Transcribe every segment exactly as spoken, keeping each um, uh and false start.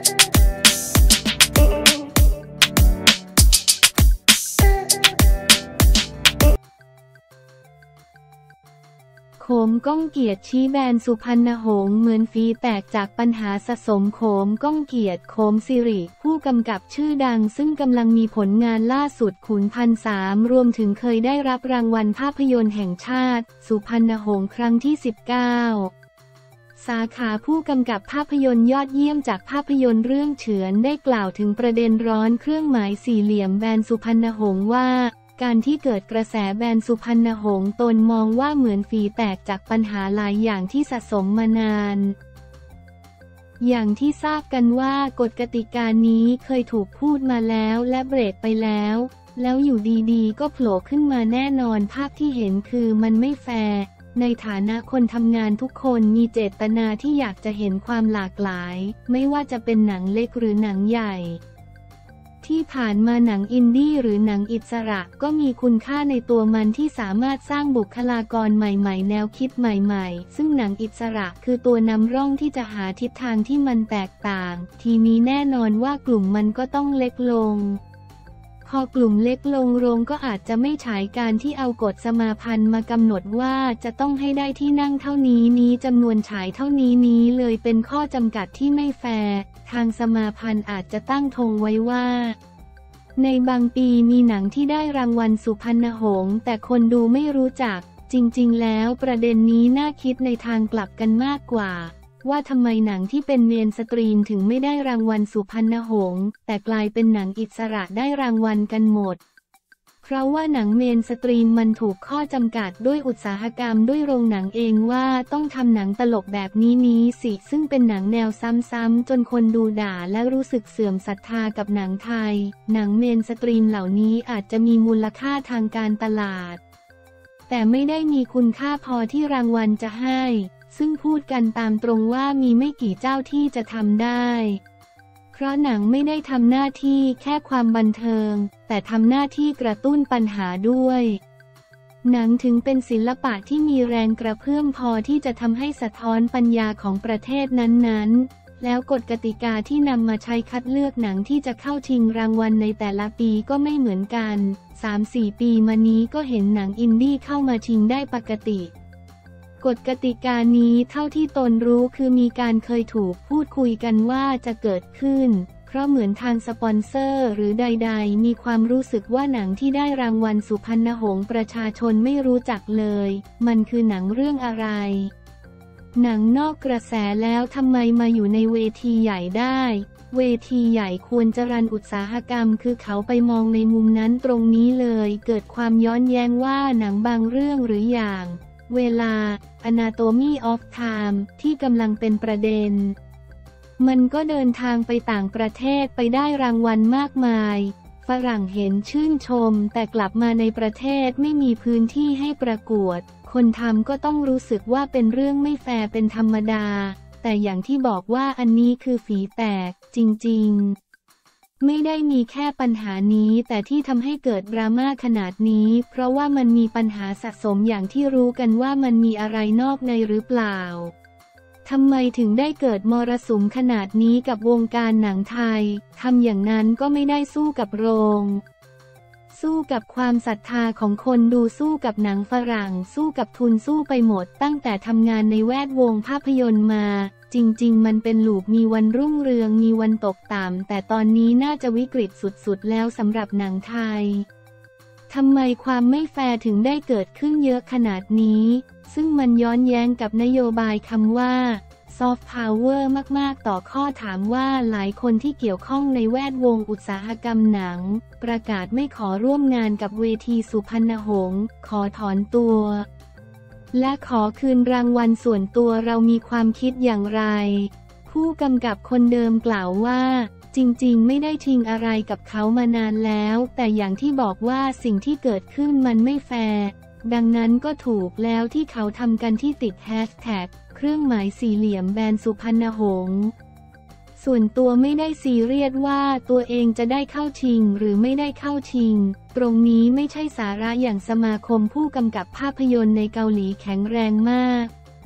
โขมก้องเกียรติชี้แบนสุพรรณหงส์เหมือนฝีแตกจากปัญหาสะสมโขมก้องเกียรติโขมสิริผู้กำกับชื่อดังซึ่งกำลังมีผลงานล่าสุดขุนพันสามรวมถึงเคยได้รับรางวัลภาพยนตร์แห่งชาติสุพรรณหงส์ครั้งที่สิบเก้าสาขาผู้กำกับภาพยนตร์ยอดเยี่ยมจากภาพยนตร์เรื่องเฉือนได้กล่าวถึงประเด็นร้อนเครื่องหมายสี่เหลี่ยมแบนสุพรรณหงส์ว่าการที่เกิดกระแสแบนสุพรรณหงส์ตนมองว่าเหมือนฝีแตกจากปัญหาหลายอย่างที่สะสมมานานอย่างที่ทราบกันว่ากฎกติกานี้เคยถูกพูดมาแล้วและเบรกไปแล้วแล้วอยู่ดีๆก็โผล่ขึ้นมาแน่นอนภาพที่เห็นคือมันไม่แฟร์ในฐานะคนทำงานทุกคนมีเจตนาที่อยากจะเห็นความหลากหลายไม่ว่าจะเป็นหนังเล็กหรือหนังใหญ่ที่ผ่านมาหนังอินดี้หรือหนังอิสระก็มีคุณค่าในตัวมันที่สามารถสร้างบุคลากรใหม่ๆแนวคิดใหม่ๆซึ่งหนังอิสระคือตัวนำร่องที่จะหาทิศทางที่มันแตกต่างทีนี้แน่นอนว่ากลุ่มมันก็ต้องเล็กลงพอกลุ่มเล็กลงโรงก็อาจจะไม่ฉายการที่เอากฎสมาพันธ์มากำหนดว่าจะต้องให้ได้ที่นั่งเท่านี้นี้จำนวนฉายเท่านี้นี้เลยเป็นข้อจำกัดที่ไม่แฟร์ทางสมาพันธ์อาจจะตั้งธงไว้ว่าในบางปีมีหนังที่ได้รางวัลสุพรรณหงส์แต่คนดูไม่รู้จักจริงๆแล้วประเด็นนี้น่าคิดในทางกลับกันมากกว่าว่าทำไมหนังที่เป็นเมนสตรีมถึงไม่ได้รางวัลสุพรรณหงส์แต่กลายเป็นหนังอิสระได้รางวัลกันหมดเพราะว่าหนังเมนสตรีมมันถูกข้อจำกัดด้วยอุตสาหกรรมด้วยโรงหนังเองว่าต้องทำหนังตลกแบบนี้นี้สิซึ่งเป็นหนังแนวซ้ำๆจนคนดูด่าและรู้สึกเสื่อมศรัทธากับหนังไทยหนังเมนสตรีมเหล่านี้อาจจะมีมูลค่าทางการตลาดแต่ไม่ได้มีคุณค่าพอที่รางวัลจะให้ซึ่งพูดกันตามตรงว่ามีไม่กี่เจ้าที่จะทำได้เพราะหนังไม่ได้ทำหน้าที่แค่ความบันเทิงแต่ทำหน้าที่กระตุ้นปัญหาด้วยหนังถึงเป็นศิลปะที่มีแรงกระเพื่อมพอที่จะทำให้สะท้อนปัญญาของประเทศนั้นๆแล้วกฎกติกาที่นำมาใช้คัดเลือกหนังที่จะเข้าชิงรางวัลในแต่ละปีก็ไม่เหมือนกัน สามสี่ ปีมานี้ก็เห็นหนังอินดี้เข้ามาชิงได้ปกติกฎกติกานี้เท่าที่ตนรู้คือมีการเคยถูกพูดคุยกันว่าจะเกิดขึ้นเพราะเหมือนทางสปอนเซอร์หรือใดๆมีความรู้สึกว่าหนังที่ได้รางวัลสุพรรณหงส์ประชาชนไม่รู้จักเลยมันคือหนังเรื่องอะไรหนังนอกกระแสแล้วทำไมมาอยู่ในเวทีใหญ่ได้เวทีใหญ่ควรจะรันอุตสาหกรรมคือเขาไปมองในมุมนั้นตรงนี้เลยเกิดความย้อนแย้งว่าหนังบางเรื่องหรืออย่างเวลา Anatomy of Time ที่กำลังเป็นประเด็นมันก็เดินทางไปต่างประเทศไปได้รางวัลมากมายฝรั่งเห็นชื่นชมแต่กลับมาในประเทศไม่มีพื้นที่ให้ประกวดคนทำก็ต้องรู้สึกว่าเป็นเรื่องไม่แฟร์เป็นธรรมดาแต่อย่างที่บอกว่าอันนี้คือฝีแตกจริงๆไม่ได้มีแค่ปัญหานี้แต่ที่ทำให้เกิดดราม่าขนาดนี้เพราะว่ามันมีปัญหาสะสมอย่างที่รู้กันว่ามันมีอะไรนอกในหรือเปล่าทำไมถึงได้เกิดมรสุมขนาดนี้กับวงการหนังไทยทำอย่างนั้นก็ไม่ได้สู้กับโรงสู้กับความศรัทธาของคนดูสู้กับหนังฝรั่งสู้กับทุนสู้ไปหมดตั้งแต่ทำงานในแวดวงภาพยนตร์มาจริงๆมันเป็นลูปมีวันรุ่งเรืองมีวันตกต่ำแต่ตอนนี้น่าจะวิกฤตสุดๆแล้วสำหรับหนังไทยทำไมความไม่แฟร์ถึงได้เกิดขึ้นเยอะขนาดนี้ซึ่งมันย้อนแย้งกับนโยบายคำว่าซอฟต์พาวเวอร์มากๆต่อข้อถามว่าหลายคนที่เกี่ยวข้องในแวดวงอุตสาหกรรมหนังประกาศไม่ขอร่วมงานกับเวทีสุพรรณหงส์ขอถอนตัวและขอคืนรางวัลส่วนตัวเรามีความคิดอย่างไรผู้กำกับคนเดิมกล่าวว่าจริงๆไม่ได้ชิงอะไรกับเขามานานแล้วแต่อย่างที่บอกว่าสิ่งที่เกิดขึ้นมันไม่แฟร์ดังนั้นก็ถูกแล้วที่เขาทำกันที่ติดแฮชแท็กเครื่องหมายสี่เหลี่ยมแบนสุพรรณหงส์ส่วนตัวไม่ได้ซีเรียสว่าตัวเองจะได้เข้าชิงหรือไม่ได้เข้าชิงตรงนี้ไม่ใช่สาระอย่างสมาคมผู้กำกับภาพยนตร์ในเกาหลีแข็งแรงมาก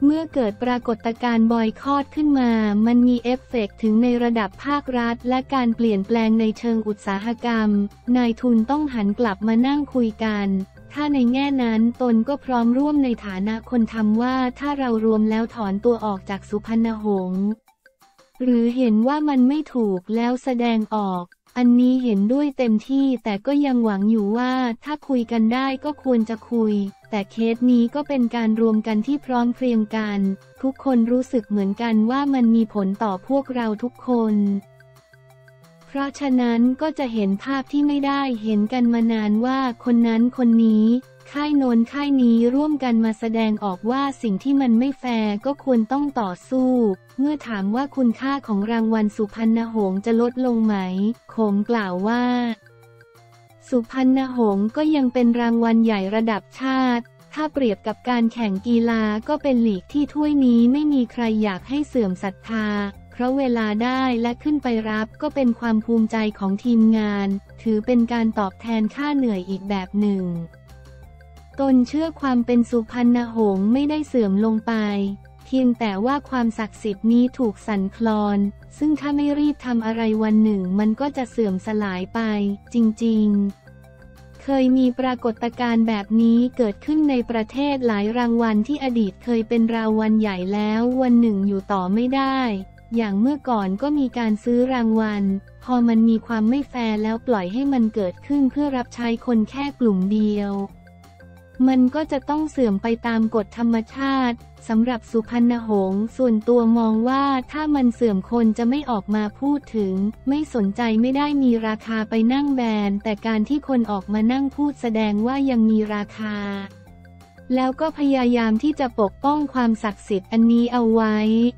เมื่อเกิดปรากฏการณ์บอยคอตขึ้นมามันมีเอฟเฟกต์ถึงในระดับภาครัฐและการเปลี่ยนแปลงในเชิงอุตสาหกรรมนายทุนต้องหันกลับมานั่งคุยกันถ้าในแง่นั้นตนก็พร้อมร่วมในฐานะคนทำว่าถ้าเรารวมแล้วถอนตัวออกจากสุพรรณหงส์หรือเห็นว่ามันไม่ถูกแล้วแสดงออกอันนี้เห็นด้วยเต็มที่แต่ก็ยังหวังอยู่ว่าถ้าคุยกันได้ก็ควรจะคุยแต่เคสนี้ก็เป็นการรวมกันที่พร้อมเพรียงกันทุกคนรู้สึกเหมือนกันว่ามันมีผลต่อพวกเราทุกคนเพราะฉะนั้นก็จะเห็นภาพที่ไม่ได้เห็นกันมานานว่าคนนั้นคนนี้ค่ายโน้นค่ายนี้ร่วมกันมาแสดงออกว่าสิ่งที่มันไม่แฟร์ก็ควรต้องต่อสู้เมื่อถามว่าคุณค่าของรางวัลสุพรรณหงส์จะลดลงไหมโขมกล่าวว่าสุพรรณหงส์ก็ยังเป็นรางวัลใหญ่ระดับชาติถ้าเปรียบกับการแข่งกีฬาก็เป็นลีกที่ถ้วยนี้ไม่มีใครอยากให้เสื่อมศรัทธาเพราะเวลาได้และขึ้นไปรับก็เป็นความภูมิใจของทีมงานถือเป็นการตอบแทนค่าเหนื่อยอีกแบบหนึ่งตนเชื่อความเป็นสุพรรณหงส์ไม่ได้เสื่อมลงไปเพียงแต่ว่าความศักดิ์สิทธิ์นี้ถูกสั่นคลอนซึ่งถ้าไม่รีบทำอะไรวันหนึ่งมันก็จะเสื่อมสลายไปจริงๆเคยมีปรากฏการณ์แบบนี้เกิดขึ้นในประเทศหลายรางวัลที่อดีตเคยเป็นรางวัลใหญ่แล้ววันหนึ่งอยู่ต่อไม่ได้อย่างเมื่อก่อนก็มีการซื้อรางวัลพอมันมีความไม่แฟร์แล้วปล่อยให้มันเกิดขึ้นเพื่อรับใช้คนแค่กลุ่มเดียวมันก็จะต้องเสื่อมไปตามกฎธรรมชาติสำหรับสุพรรณหงส์ส่วนตัวมองว่าถ้ามันเสื่อมคนจะไม่ออกมาพูดถึงไม่สนใจไม่ได้มีราคาไปนั่งแบนแต่การที่คนออกมานั่งพูดแสดงว่ายังมีราคาแล้วก็พยายามที่จะปกป้องความศักดิ์สิทธิ์อันนี้เอาไว้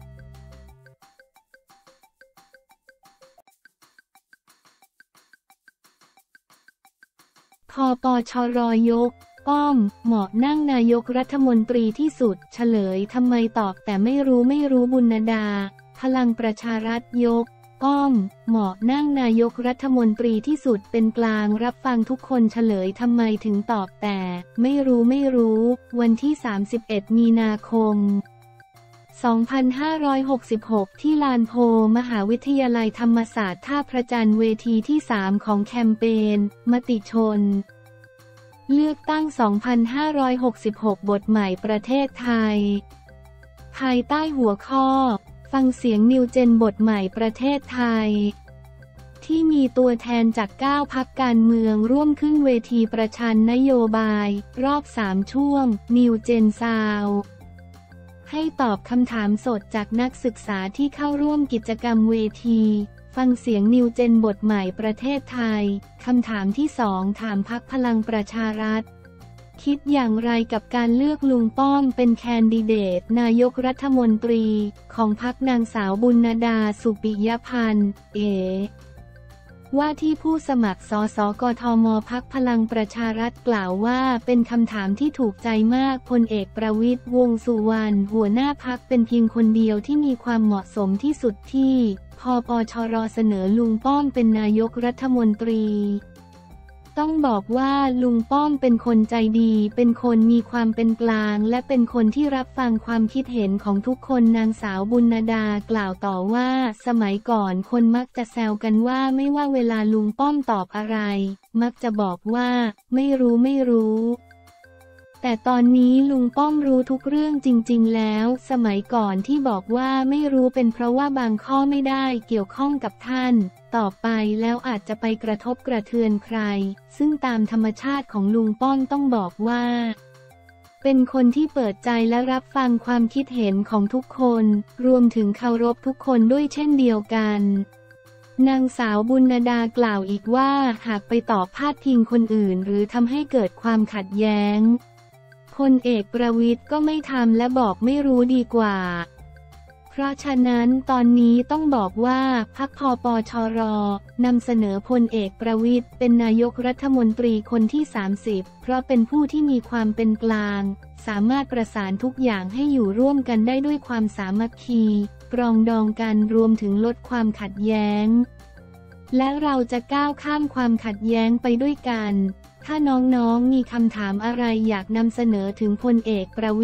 พปชรยกป้อมเหมาะนั่งนายกรัฐมนตรีที่สุดเฉลยทำไมตอบแต่ไม่รู้ไม่รู้บุญดาพลังประชารัฐยกป้อมเหมาะนั่งนายกรัฐมนตรีที่สุดเป็นกลางรับฟังทุกคนเฉลยทำไมถึงตอบแต่ไม่รู้ไม่รู้วันที่สามสิบเอ็ดมีนาคมสองพันห้าร้อยหกสิบหกที่ลานโพมหาวิทยาลัยธรรมศาสตร์ท่าพระจันทร์เวทีที่สามของแคมเปญมติชนเลือกตั้ง สองพันห้าร้อยหกสิบหก บทใหม่ประเทศไทยภายใต้หัวข้อฟังเสียงนิวเจนบทใหม่ประเทศไทยที่มีตัวแทนจากเก้าพรรคการเมืองร่วมขึ้นเวทีประชันนโยบายรอบสามช่วงนิวเจนซาวให้ตอบคำถามสดจากนักศึกษาที่เข้าร่วมกิจกรรมเวทีฟังเสียงนิวเจนบทใหม่ประเทศไทยคำถามที่สองถามพรรคพลังประชารัฐคิดอย่างไรกับการเลือกลุงป้อมเป็นแคนดิเดตนายกรัฐมนตรีของพรรคนางสาวบุญดาสุปิยพันธ์เอว่าที่ผู้สมัครสสกทมพรรคพลังประชารัฐกล่าวว่าเป็นคำถามที่ถูกใจมากพลเอกประวิตรวงษ์สุวรรณหัวหน้าพรรคเป็นเพียงคนเดียวที่มีความเหมาะสมที่สุดที่พปชรเสนอลุงป้อมเป็นนายกรัฐมนตรีต้องบอกว่าลุงป้อมเป็นคนใจดีเป็นคนมีความเป็นกลางและเป็นคนที่รับฟังความคิดเห็นของทุกคนนางสาวบุญดากล่าวต่อว่าสมัยก่อนคนมักจะแซวกันว่าไม่ว่าเวลาลุงป้อมตอบอะไรมักจะบอกว่าไม่รู้ไม่รู้แต่ตอนนี้ลุงป้อมรู้ทุกเรื่องจริงๆแล้วสมัยก่อนที่บอกว่าไม่รู้เป็นเพราะว่าบางข้อไม่ได้เกี่ยวข้องกับท่านต่อไปแล้วอาจจะไปกระทบกระเทือนใครซึ่งตามธรรมชาติของลุงป้อมต้องบอกว่าเป็นคนที่เปิดใจและรับฟังความคิดเห็นของทุกคนรวมถึงเคารพทุกคนด้วยเช่นเดียวกันนางสาวบุญดากล่าวอีกว่าหากไปตอบพาดพิงคนอื่นหรือทำให้เกิดความขัดแย้งพลเอกประวิตรก็ไม่ทำและบอกไม่รู้ดีกว่าเพราะฉะนั้นตอนนี้ต้องบอกว่าพรรคพปชรนำเสนอพลเอกประวิตรเป็นนายกรัฐมนตรีคนที่สามสิบเพราะเป็นผู้ที่มีความเป็นกลางสามารถประสานทุกอย่างให้อยู่ร่วมกันได้ด้วยความสามัคคีปรองดองกันรวมถึงลดความขัดแย้งและเราจะก้าวข้ามความขัดแย้งไปด้วยกันถ้าน้องๆมีคำถามอะไรอยากนำเสนอถึงพลเอกประวิตร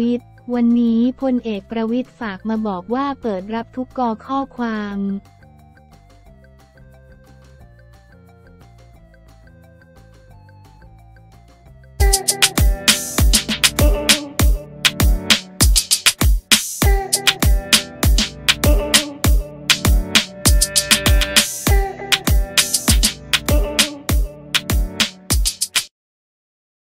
วันนี้พลเอกประวิตรฝากมาบอกว่าเปิดรับทุกกข้อความ